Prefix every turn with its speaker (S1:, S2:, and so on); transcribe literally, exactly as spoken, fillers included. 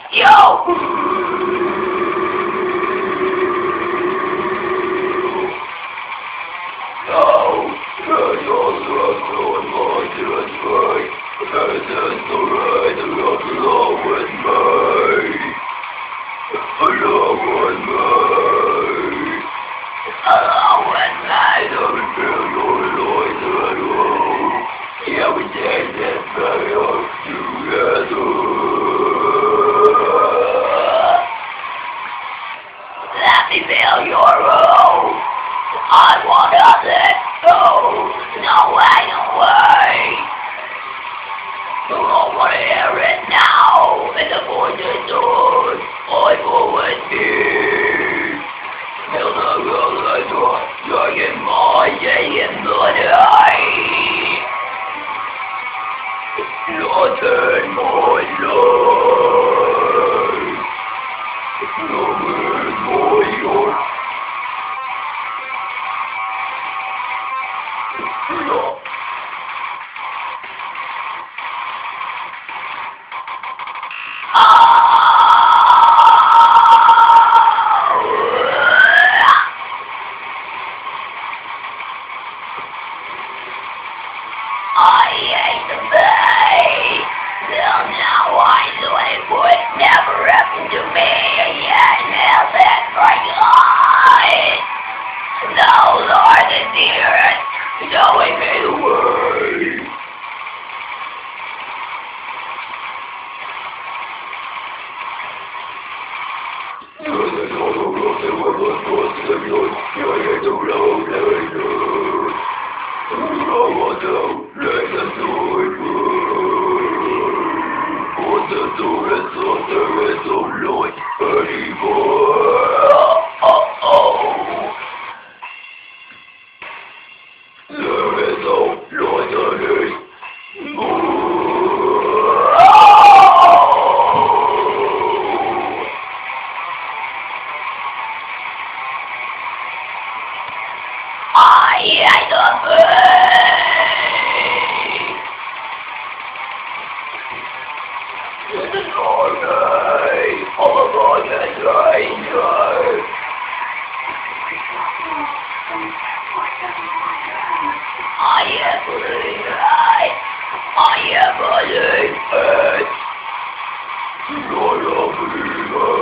S1: Yo! Let me feel your room. I want nothing. Oh, no way, no way. I don't want to hear it now. And the voice is on. I always hear. Feel the girl I got. Dragging my day in the night. Nothing more life. Nothing more your. No. I hate the bay. Till now I knew it would never happen to me. Yet now that my God, those are the dearest, showing me the way. I hate the pain. This is all right. All about the stranger. I am believing it. I am believing it. You're a believer.